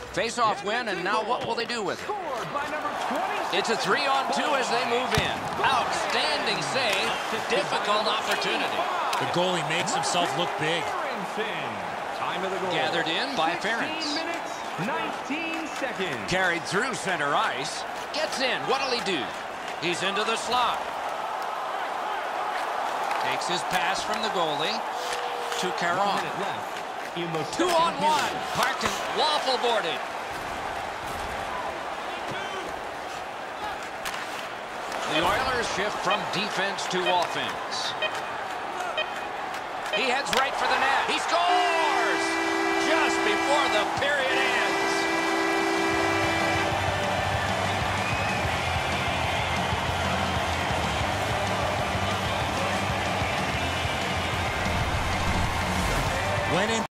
Face-off win, and now what will they do with it? It's a 3-on-2 as they move in. Outstanding save. Difficult opportunity. The goalie makes himself look big. Gathered in by Ferentz. 19 seconds. Carried through center ice. Gets in. What'll he do? He's into the slot. Takes his pass from the goalie to Caron. 2-on-1. Parkton waffle boarded. The Oilers shift from defense to offense. He heads right for the net. He scores just before the period ends. Went in.